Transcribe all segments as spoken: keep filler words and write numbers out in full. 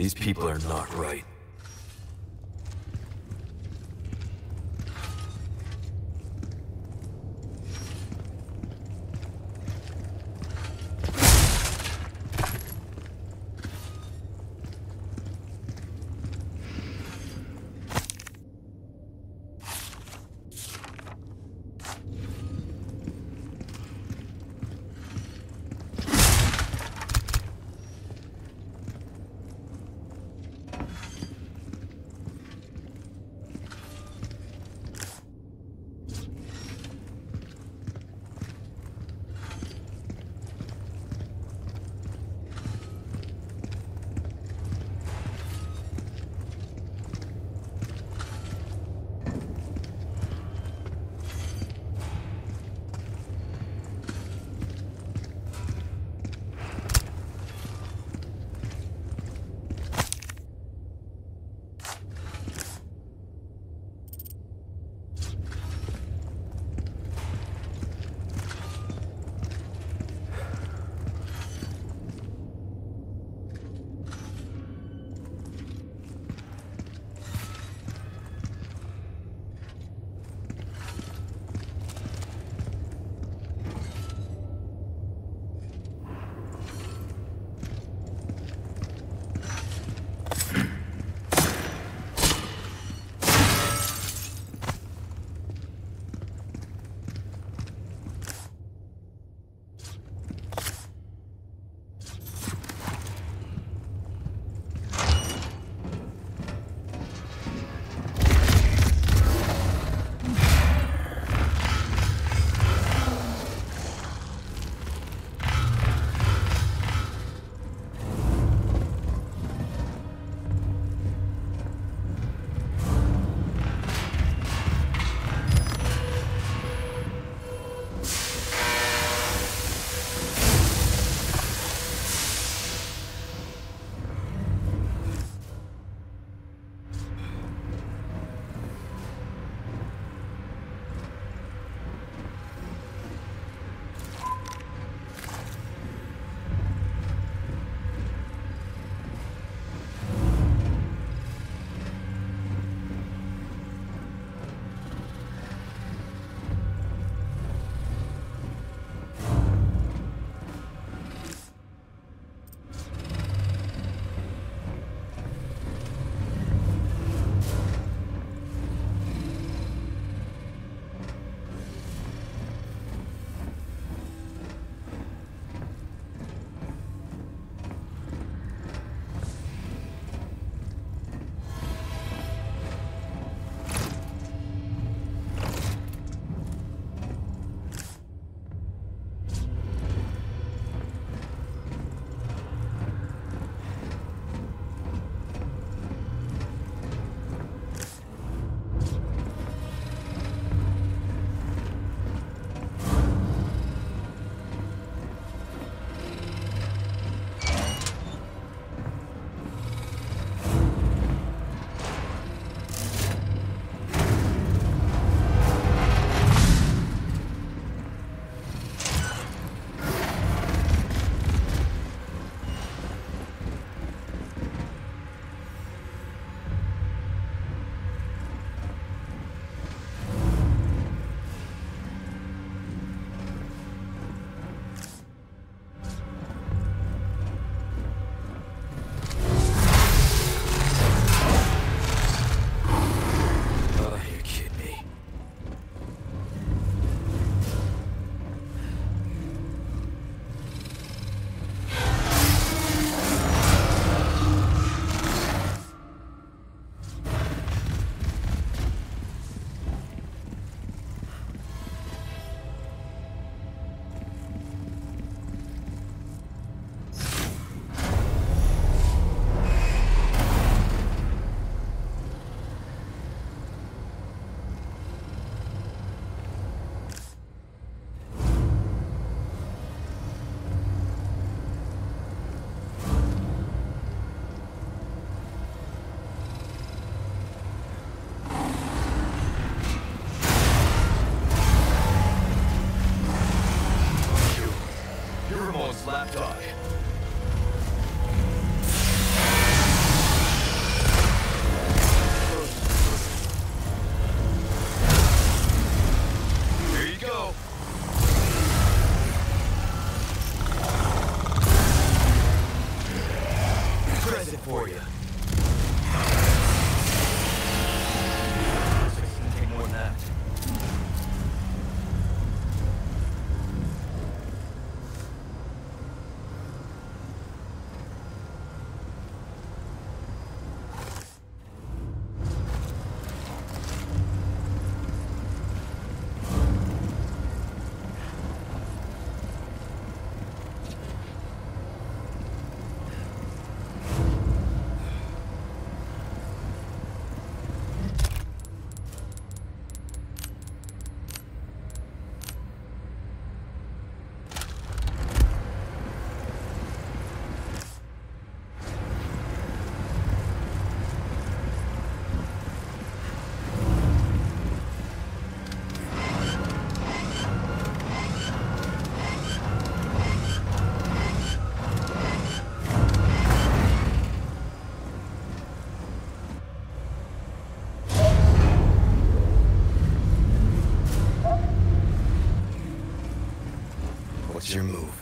These people are not right. laptop. What's your move?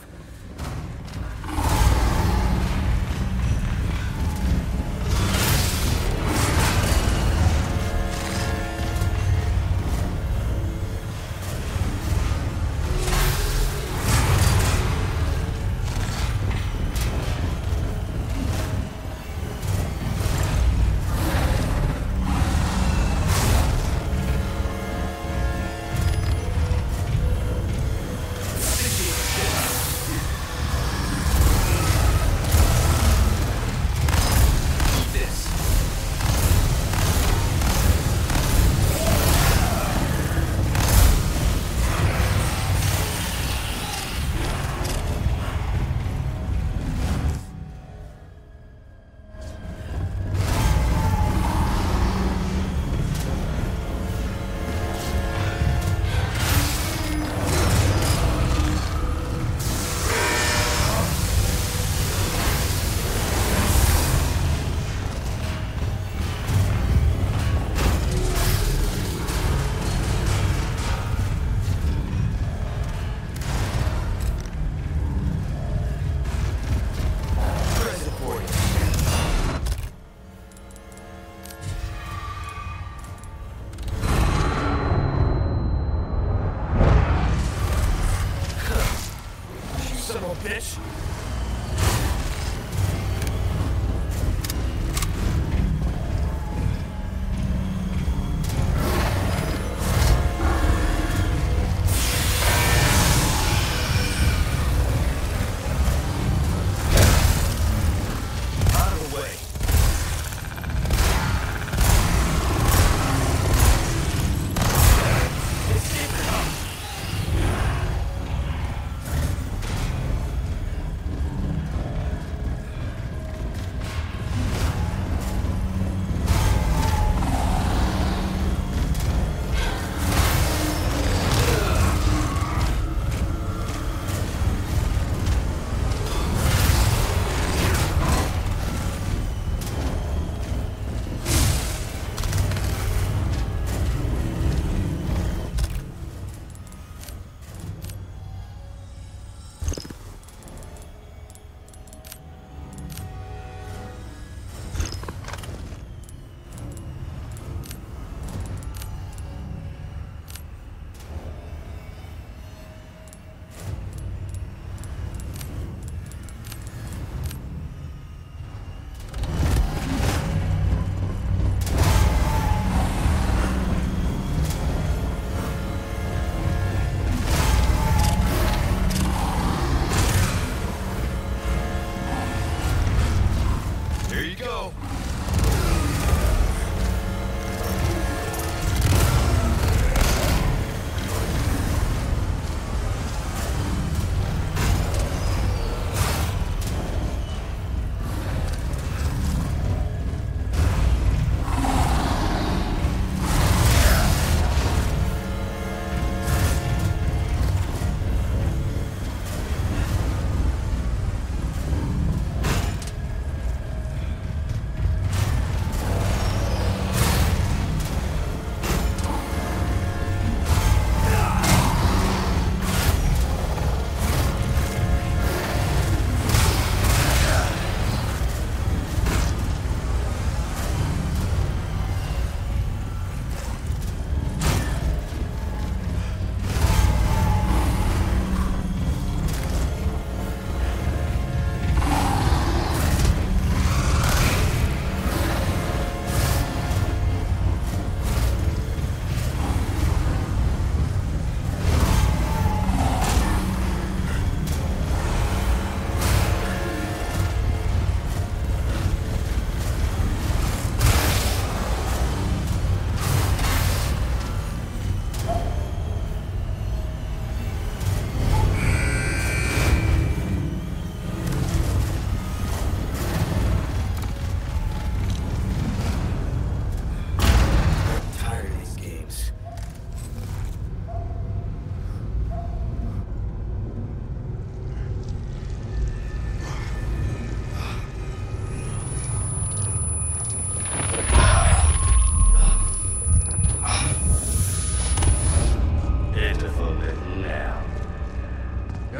bitch!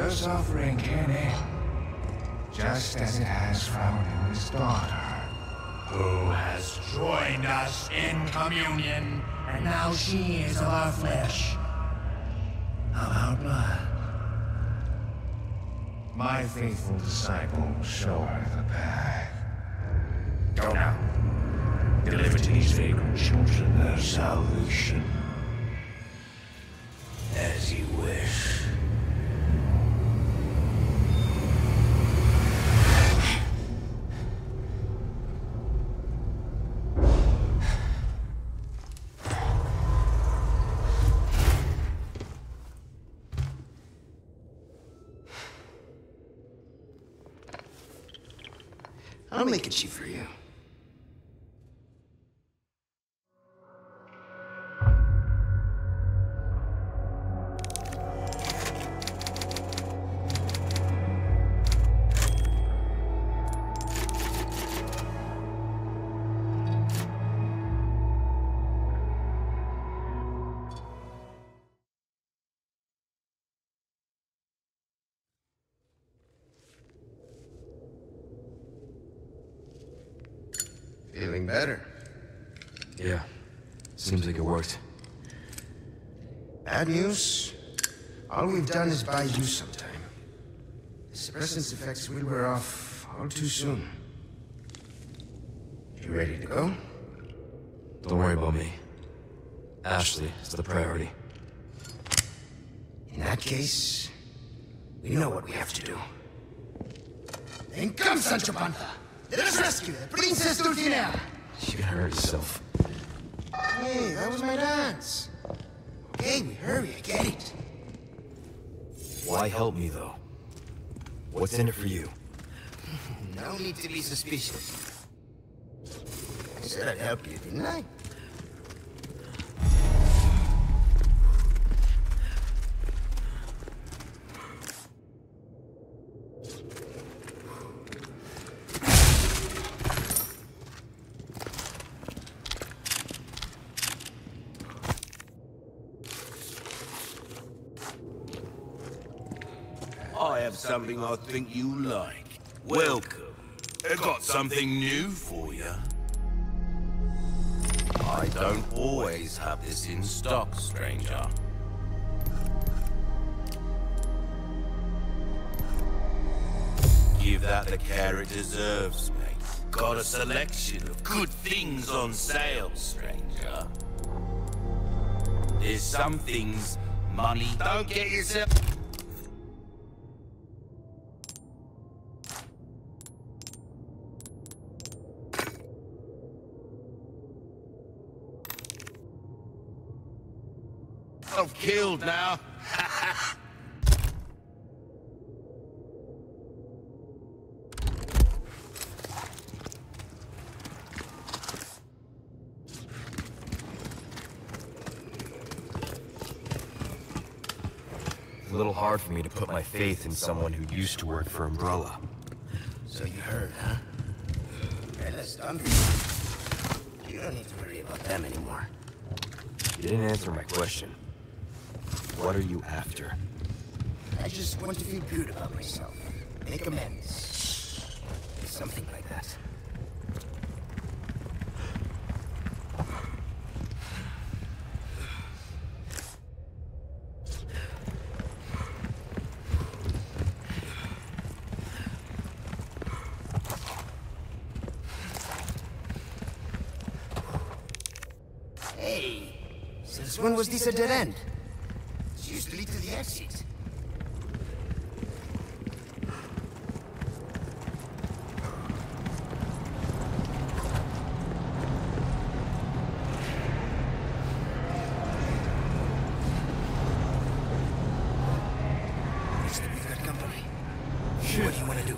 Your suffering can end, just as it has found in his daughter, who has joined us in communion, and now she is of our flesh, of our blood. My faithful disciple will show her the path. Go now. Deliver to these vagrant children their salvation. As you wish. I'll make it cheap for you. Feeling better? Yeah. Seems like it worked. Bad news? All we've done is buy you some time. The suppressant's effects will wear off all too soon. You ready to go? Don't worry about me. Ashley is the priority. In that case, we know what we have to do. Then come, Sancho Panza! Let us rescue the Princess Dulcinea! You can hurt yourself. Hey, that was my dance. Okay, we hurry, I get it. Why help me, though? What's in it for you? No need to be suspicious. I said I'd help you, didn't I? I have something I think you like. Welcome. I got something new for you. I don't always have this in stock, stranger. Give that the care it deserves, mate. Got a selection of good things on sale, stranger. There's some things money don't get yourself... I've killed now. It's a little hard for me to put my faith in someone who used to work for Umbrella. So you heard, huh? Well, that's done. You don't need to worry about them anymore. You didn't answer my question. What are you after? I just want to feel good about myself. Make amends. Something like that. Hey, since when was this a dead end? It used to lead to the exit. Looks like we've got company. What do you want to do?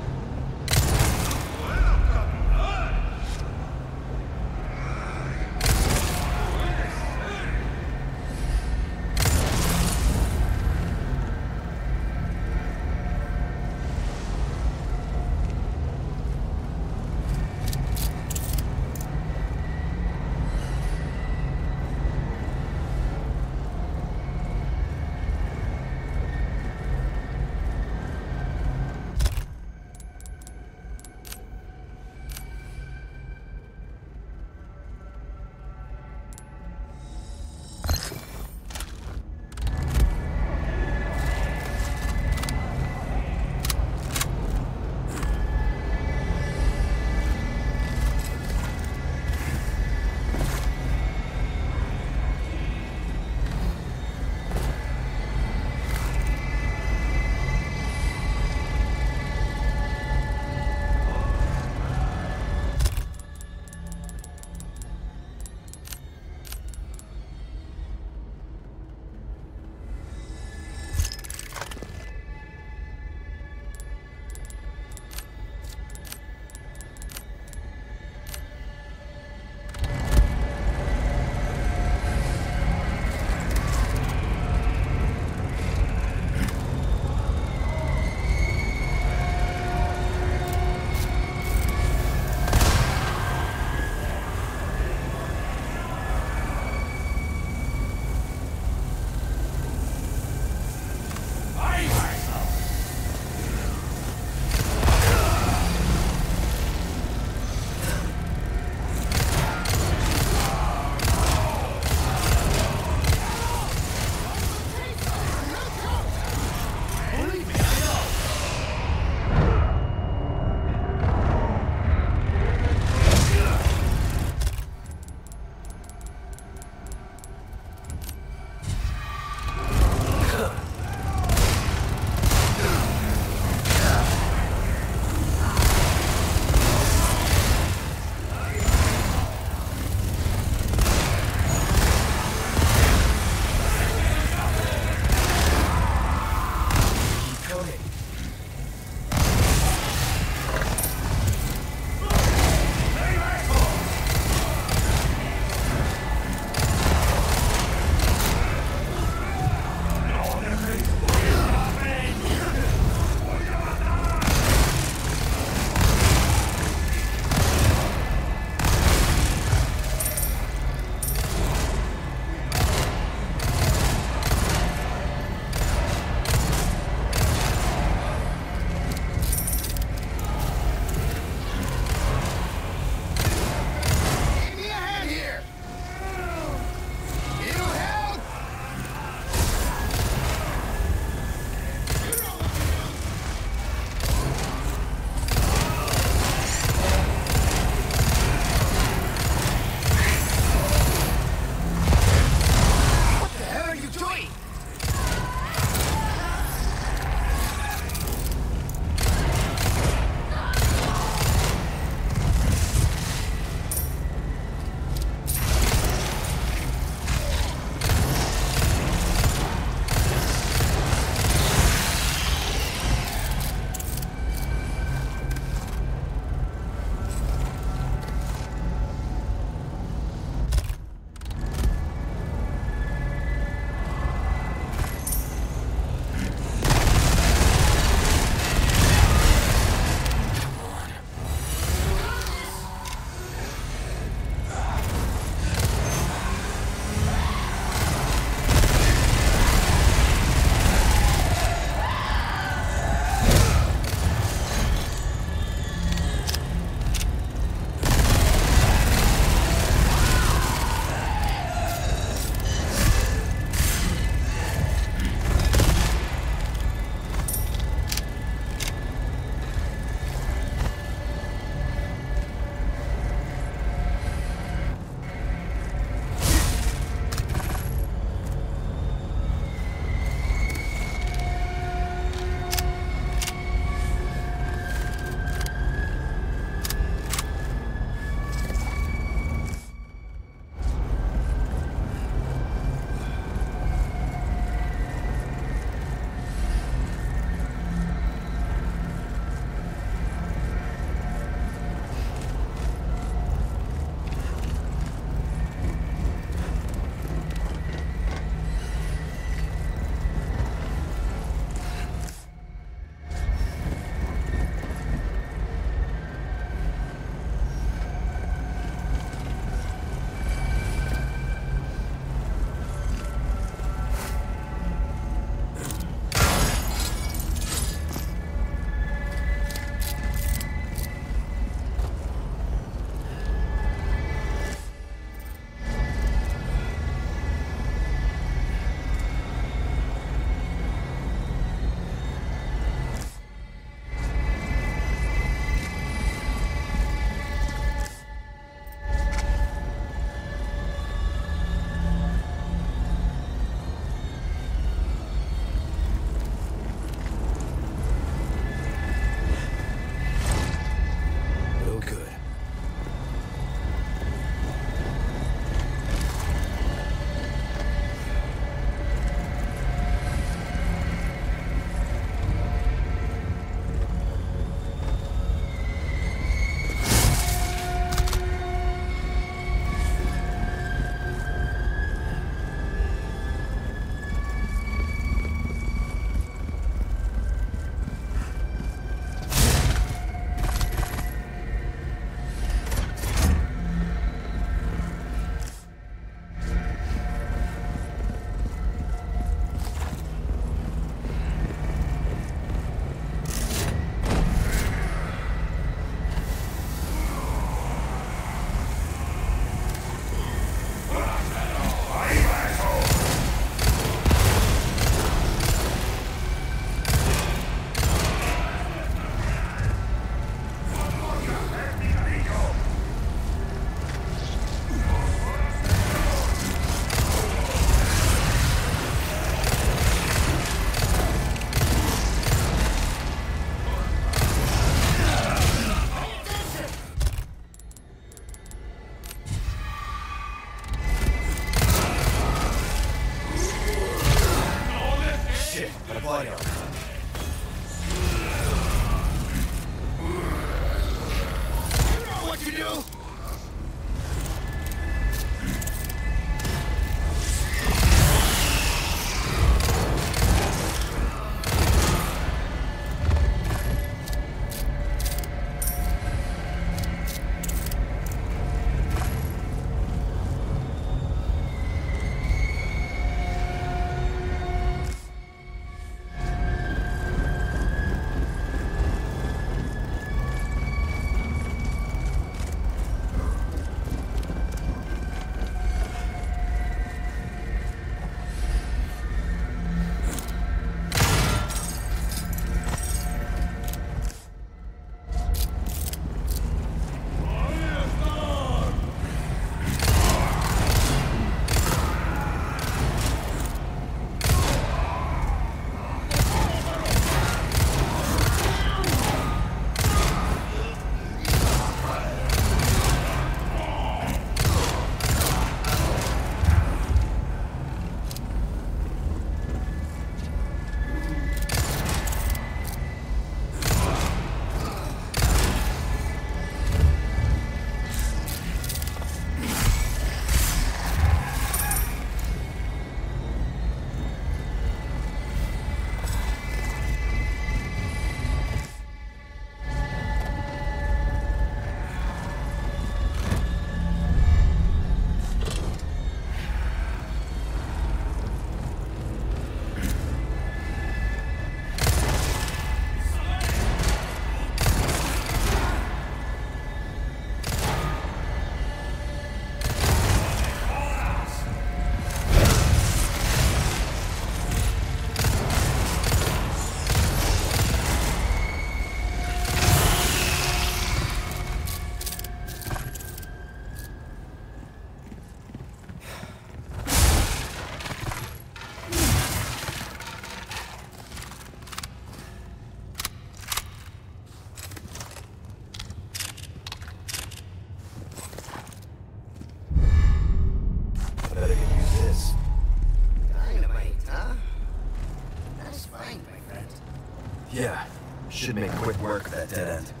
Yeah, should make quick work of that dead end.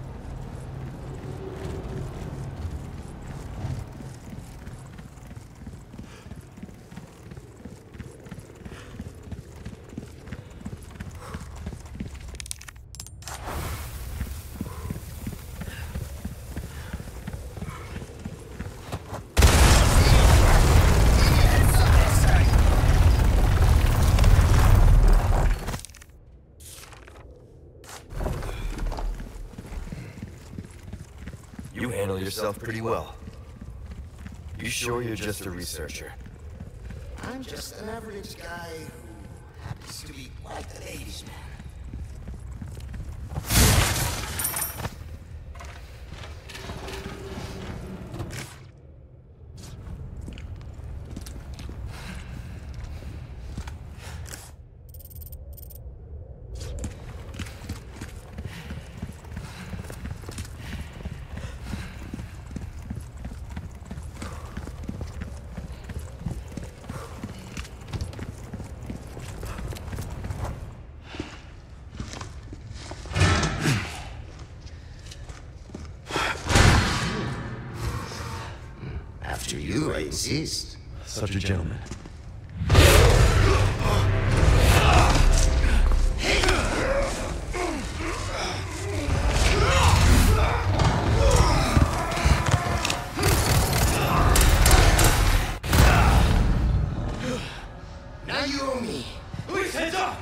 You handle yourself pretty well. You sure you're just a researcher? I'm just an average guy who happens to be quite a ladies' man. After you, I insist. Such a gentleman. Now you owe me. Please, heads up!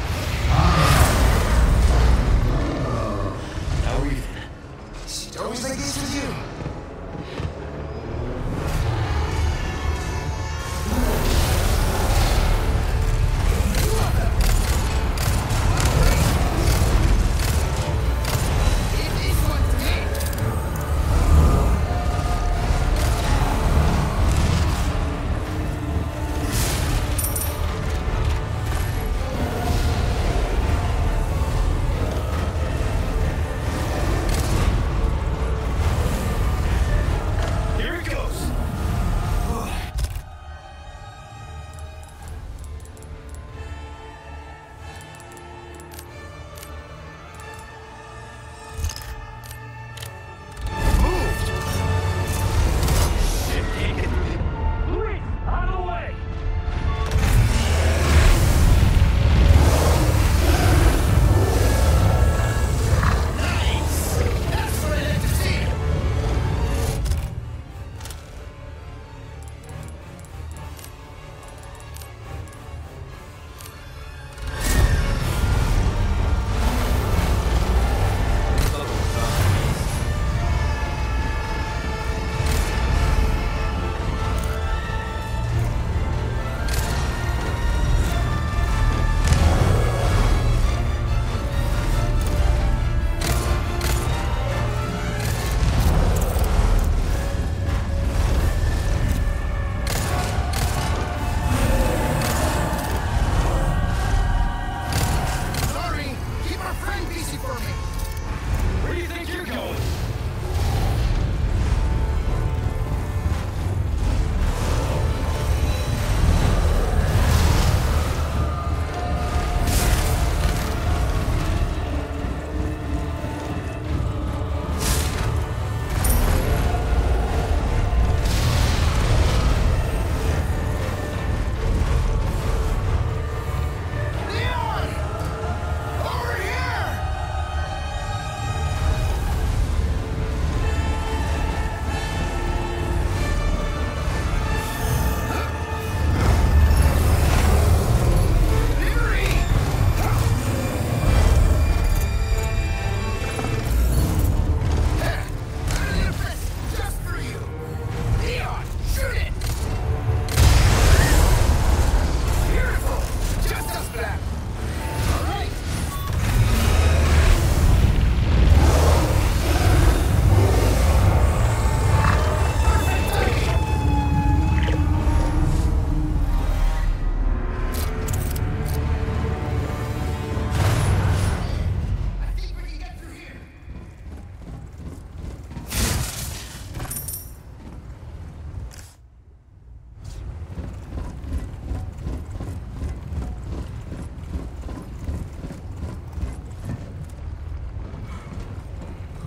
Now we're even. Is it always like this with you?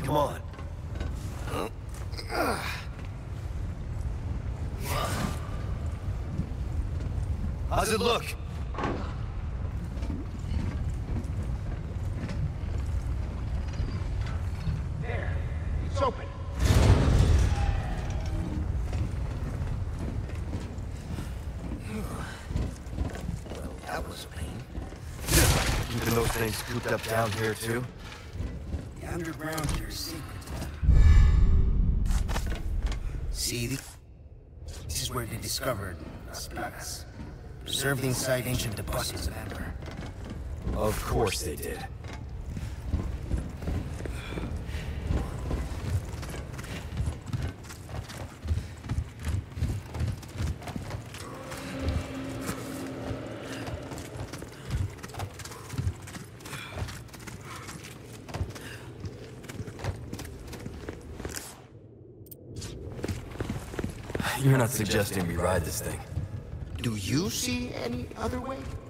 Come on. How's it look? There. It's open. Well, that was a pain. Keeping those things cooped up down here, too? The underground here's secret to them. See, the... this is where they discovered Las Plagas. Preserved inside ancient deposits of amber. Of course they did. You're not suggesting we ride this thing? Do you see any other way?